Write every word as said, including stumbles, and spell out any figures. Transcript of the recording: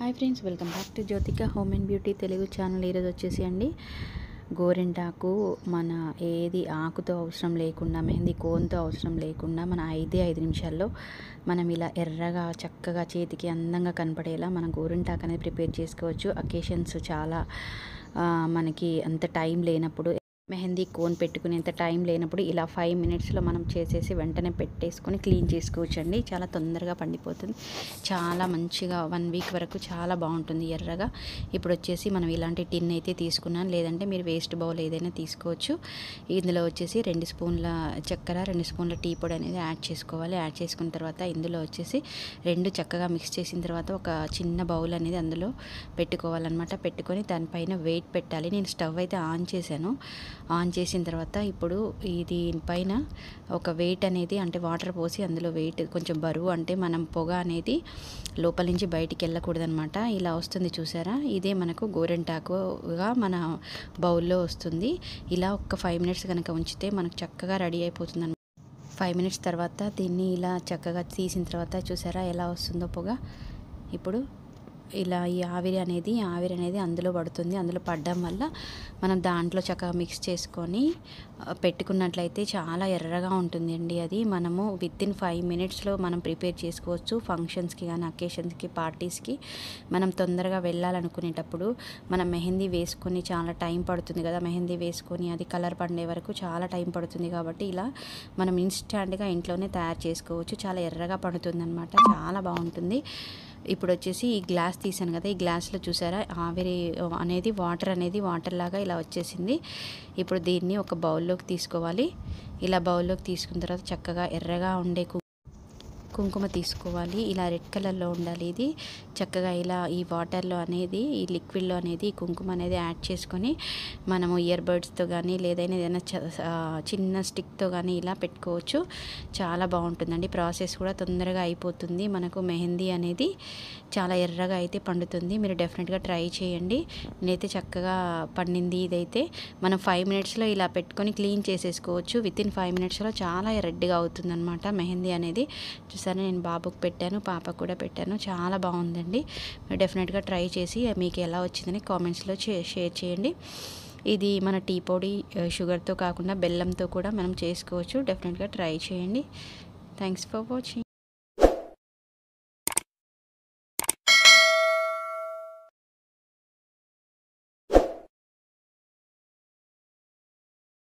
Hi friends, welcome back to Jyothika home and beauty Telugu channel. ఈరోజు వచ్చేసి అండి గోరింటాకు మన ఏది ఆకుతో అవసరం లేకుండా, మెహందీ కోన్తో అవసరం లేకుండా మన ఐదే ఐదు నిమిషాల్లో మనం ఇలా ఎర్రగా చక్కగా చేతికి అందంగా కనపడేలా మన గోరింటాకు అనేది ప్రిపేర్ చేసుకోవచ్చు. అకేషన్స్ చాలా మనకి అంత టైం లేనప్పుడు, మెహందీ కోన్ పెట్టుకునేంత టైం లేనప్పుడు ఇలా ఫైవ్ మినిట్స్లో మనం చేసేసి వెంటనే పెట్టేసుకొని క్లీన్ చేసుకోవచ్చు అండి. చాలా తొందరగా పండిపోతుంది, చాలా మంచిగా వన్ వీక్ వరకు చాలా బాగుంటుంది ఎర్రగా. ఇప్పుడు వచ్చేసి మనం ఇలాంటి టిన్ అయితే తీసుకున్నాను, లేదంటే మీరు వేస్ట్ బౌల్ ఏదైనా తీసుకోవచ్చు. ఇందులో వచ్చేసి రెండు స్పూన్ల చక్కెర, రెండు స్పూన్ల టీ పొడి అనేది యాడ్ చేసుకోవాలి. యాడ్ చేసుకున్న తర్వాత ఇందులో వచ్చేసి రెండు చక్కగా మిక్స్ చేసిన తర్వాత ఒక చిన్న బౌల్ అనేది అందులో పెట్టుకోవాలన్నమాట. పెట్టుకొని దానిపైన వెయిట్ పెట్టాలి. నేను స్టవ్ అయితే ఆన్ చేశాను. ఆన్ చేసిన తర్వాత ఇప్పుడు ఇది పైన ఒక వెయిట్ అనేది, అంటే వాటర్ పోసి అందులో వెయిట్ కొంచెం బరువు, అంటే మనం పొగ అనేది లోపల నుంచి బయటికి వెళ్ళకూడదు అనమాట. ఇలా వస్తుంది చూసారా, ఇదే మనకు గోరింటాకుగా మన బౌల్లో వస్తుంది. ఇలా ఒక ఫైవ్ మినిట్స్ కనుక ఉంచితే మనకు చక్కగా రెడీ అయిపోతుంది అనమాట. ఫైవ్ మినిట్స్ తర్వాత దీన్ని ఇలా చక్కగా తీసిన తర్వాత చూసారా ఎలా వస్తుందో పొగ. ఇప్పుడు ఇలా ఈ ఆవిరి అనేది ఆవిరి అనేది అందులో పడుతుంది. అందులో పడడం వల్ల మనం దాంట్లో చక్కగా మిక్స్ చేసుకొని పెట్టుకున్నట్లయితే చాలా ఎర్రగా ఉంటుంది అండి. అది మనము విత్ ఇన్ ఫైవ్ మినిట్స్లో మనం ప్రిపేర్ చేసుకోవచ్చు. ఫంక్షన్స్కి కానీ, అకేషన్స్కి, పార్టీస్కి మనం తొందరగా వెళ్ళాలనుకునేటప్పుడు మనం మెహందీ వేసుకొని చాలా టైం పడుతుంది కదా, మెహందీ వేసుకొని అది కలర్ పండే వరకు చాలా టైం పడుతుంది. కాబట్టి ఇలా మనం ఇన్స్టాంట్గా ఇంట్లోనే తయారు చేసుకోవచ్చు. చాలా ఎర్రగా పడుతుంది అనమాట, చాలా బాగుంటుంది. ఇప్పుడు వచ్చేసి ఈ గ్లాస్ తీసాను కదా, ఈ గ్లాస్లో చూసారా ఆవిరి అనేది వాటర్ అనేది వాటర్ లాగా ఇలా వచ్చేసింది. ఇప్పుడు దీన్ని ఒక బౌల్లోకి తీసుకోవాలి. ఇలా బౌల్లోకి తీసుకున్న తర్వాత చక్కగా ఎర్రగా ఉండే కుంకుమ తీసుకోవాలి. ఇలా రెడ్ కలర్లో ఉండాలి ఇది. చక్కగా ఇలా ఈ వాటర్లో అనేది, ఈ లిక్విడ్లో అనేది ఈ కుంకుమ అనేది యాడ్ చేసుకొని మనము ఇయర్ బడ్స్తో కానీ, లేదైనా ఏదైనా చిన్న స్టిక్తో కానీ ఇలా పెట్టుకోవచ్చు. చాలా బాగుంటుందండి. ప్రాసెస్ కూడా తొందరగా అయిపోతుంది. మనకు మెహందీ అనేది చాలా ఎర్రగా అయితే పండుతుంది. మీరు డెఫినెట్గా ట్రై చేయండి. నేనైతే చక్కగా పండింది ఇదైతే. మనం ఫైవ్ మినిట్స్లో ఇలా పెట్టుకొని క్లీన్ చేసేసుకోవచ్చు. విత్ ఇన్ ఫైవ్ మినిట్స్లో చాలా రెడ్గా అవుతుంది అనమాట మెహందీ అనేది. సరే, నేను బాబుకి పెట్టాను, పాపకు కూడా పెట్టాను. చాలా బాగుందండి. మీరు డెఫినెట్గా ట్రై చేసి మీకు ఎలా వచ్చిందని కామెంట్స్లో షేర్ చేయండి. ఇది మన టీ పొడి షుగర్తో కాకుండా బెల్లంతో కూడా మనం చేసుకోవచ్చు. డెఫినెట్గా ట్రై చేయండి. Thanks for watching.